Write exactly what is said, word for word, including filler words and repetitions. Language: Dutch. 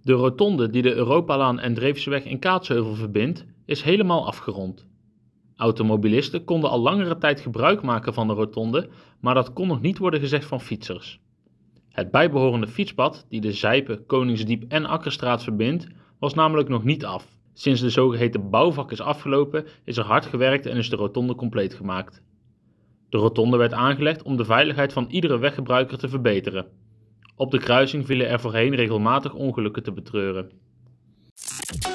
De rotonde die de Europalaan en Dreefseweg in Kaatsheuvel verbindt, is helemaal afgerond. Automobilisten konden al langere tijd gebruik maken van de rotonde, maar dat kon nog niet worden gezegd van fietsers. Het bijbehorende fietspad, die de Zijpe, Koningsdiep en Akkerstraat verbindt, was namelijk nog niet af. Sinds de zogeheten bouwvak is afgelopen, is er hard gewerkt en is de rotonde compleet gemaakt. De rotonde werd aangelegd om de veiligheid van iedere weggebruiker te verbeteren. Op de kruising vielen er voorheen regelmatig ongelukken te betreuren.